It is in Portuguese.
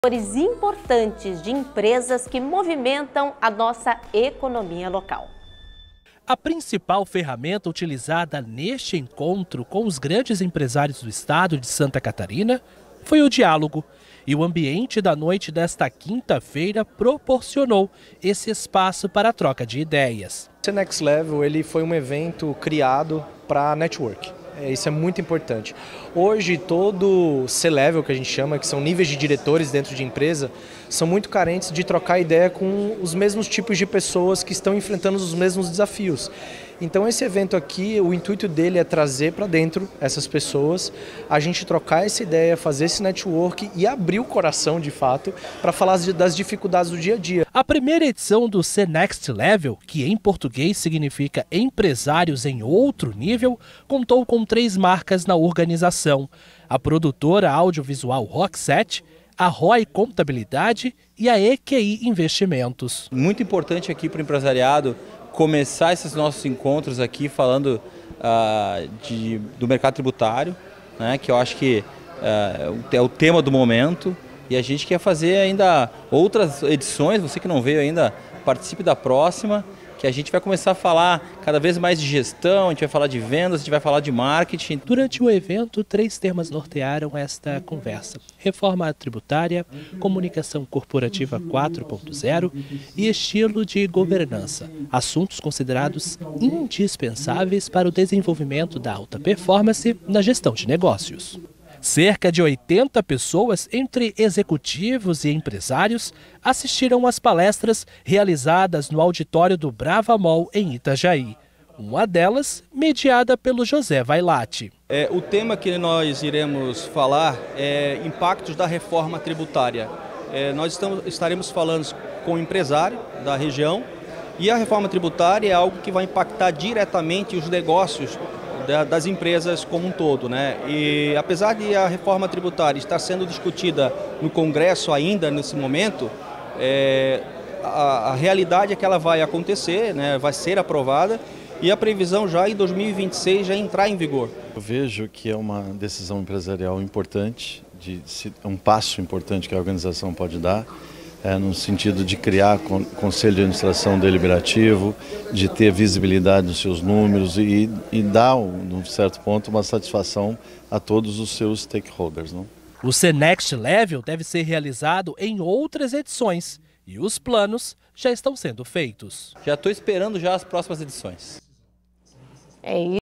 Setores importantes de empresas que movimentam a nossa economia local. A principal ferramenta utilizada neste encontro com os grandes empresários do estado de Santa Catarina foi o diálogo. E o ambiente da noite desta quinta-feira proporcionou esse espaço para a troca de ideias. O Next Level ele foi um evento criado para network. Isso é muito importante. Hoje todo C-Level que a gente chama, que são níveis de diretores dentro de empresa, são muito carentes de trocar ideia com os mesmos tipos de pessoas que estão enfrentando os mesmos desafios. Então esse evento aqui, o intuito dele é trazer para dentro essas pessoas, a gente trocar essa ideia, fazer esse network e abrir o coração de fato para falar das dificuldades do dia a dia. A primeira edição do C-Next Level, que em português significa empresários em outro nível, contou com 3 marcas na organização: a produtora audiovisual Rockset, a ROI Contabilidade e a EQI Investimentos. Muito importante aqui para o empresariado começar esses nossos encontros aqui falando do mercado tributário, né, que eu acho que é o tema do momento, e a gente quer fazer ainda outras edições. Você que não veio ainda, participe da próxima, que a gente vai começar a falar cada vez mais de gestão, a gente vai falar de vendas, a gente vai falar de marketing. Durante o evento, 3 temas nortearam esta conversa: reforma tributária, comunicação corporativa 4.0 e estilo de governança, assuntos considerados indispensáveis para o desenvolvimento da alta performance na gestão de negócios. Cerca de 80 pessoas, entre executivos e empresários, assistiram às palestras realizadas no auditório do Brava Mall, em Itajaí. Uma delas, mediada pelo José Vailate. O tema que nós iremos falar é impactos da reforma tributária. Nós estaremos falando com o empresário da região, e a reforma tributária é algo que vai impactar diretamente os negócios das empresas como um todo, né? E apesar de a reforma tributária estar sendo discutida no Congresso ainda nesse momento, a realidade é que ela vai acontecer, né? Vai ser aprovada, e a previsão já em 2026 já entrar em vigor. Eu vejo que é uma decisão empresarial importante, um passo importante que a organização pode dar, no sentido de criar conselho de administração deliberativo, de ter visibilidade dos seus números e dar, num certo ponto, uma satisfação a todos os seus stakeholders, não? O C-Next Level deve ser realizado em outras edições e os planos já estão sendo feitos. Já estou esperando já as próximas edições. É isso.